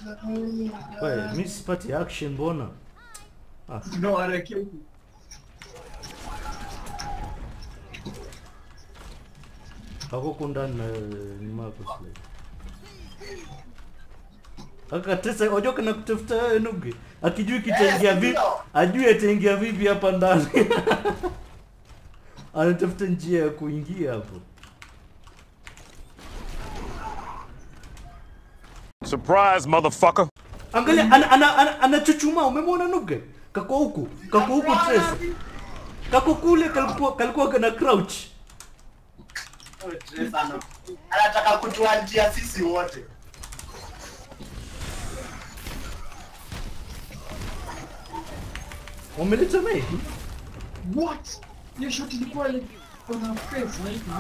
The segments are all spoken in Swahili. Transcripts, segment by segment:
Wewe, mimi sipati action mbona? Ah. No, haraka huku. Hako kundani na nyuma kusle. Akatesa ojoka na kutafuta wewe Noobguy. Akijui kitaingia vipi, ajui ataingia vipi hapa ndani. Anatafuta njia ya kuingia hapo. Surprise, motherfucker. Angalia anachuchuma, umemwona Noobguy? Kako huku Trace. Kako kule kalikuwa kana crouch. Trace anataka kutuanjia sisi wote. Umeleta mimi? What? Hiyo shot ilikuwa ile kuna face na hivi.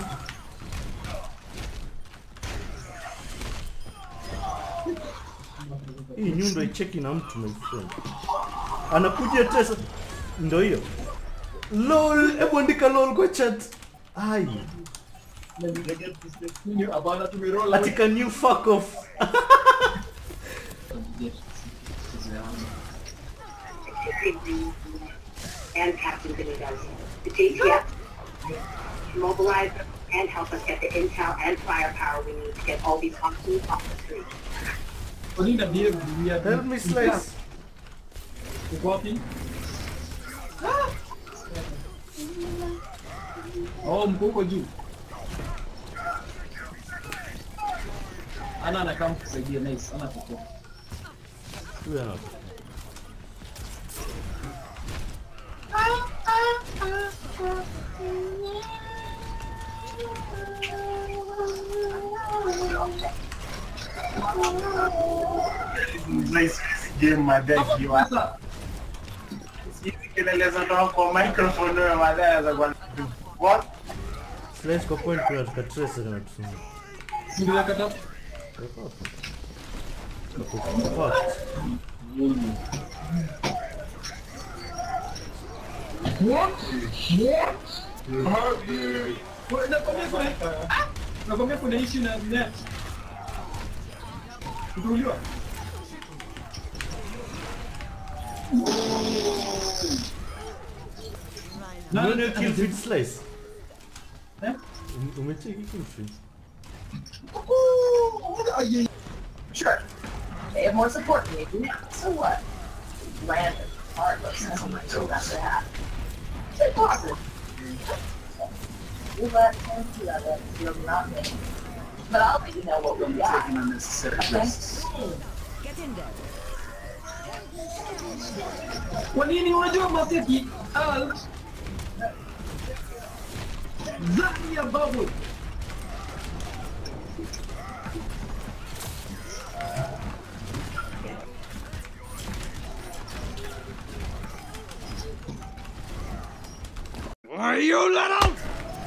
Hii nyundo icheki na mtu my friend. Anakuja Tesa. Ndio hiyo. LOL, hebu andika LOL kwa chat. Ai. Atika new fuck off. And Captain Benitez. The JTF mobilize and help us get the intel and firepower we need to get all these hostages off the street. Help me slice. Oh, mkoko juu. Ana anakaa kusaidia nice, ana koko. Yeah. Nice game my best you are. Sisi keleleza toka kwa microphone wewe madaya za kwa. What? Slice kwa point kwa Trace na tuseme. Ndio kata. What? Nakwambia kuna issue na net. Kutuliwa. Nani kill feed Slice? Eh? Umecheki kill feed. Sure. They have more support than you do now. So what? Random, heartless, that's what you got to have. Stay positive. You let him do that, you're not me. But I'll let you know what we got. Taking unnecessary risks. Get in there. Kwa nini unajua mafiki? Zani ya babu. Are you little?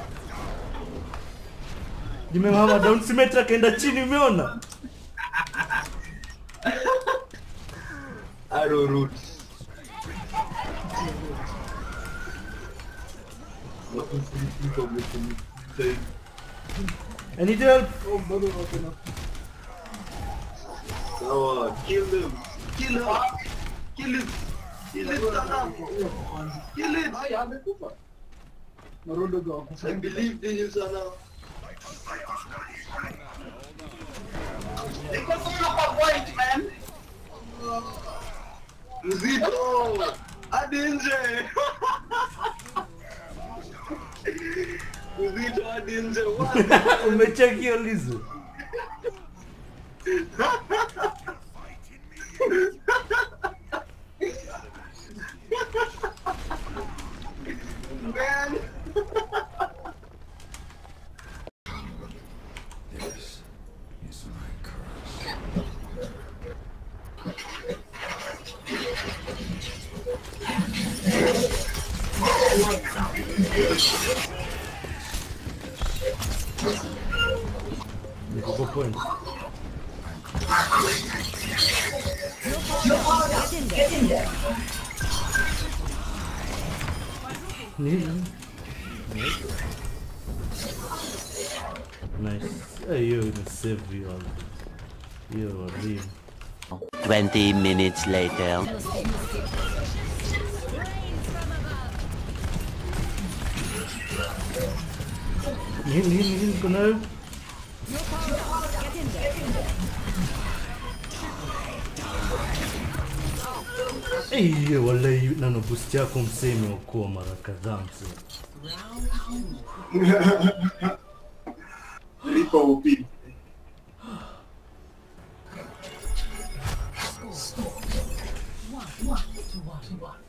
Nimemama down symmetra kaenda chini umeona? Arrow root. I need help. So, kill him. Kill him. Kill him. Kill him. Kill him. I believed in you, Sana. It's a point, man. Zito. Adinje. Zito Adinje. Umecheki hiyo lizo. Man. This is my curse. Niko point. Get in there. Nice. Hey, you save you all. You are real. 20 minutes later. Heal ko na. Get in there. Wala nano boost yako msee imeokoa mara kadhaa msee. Lipo upi. One to one.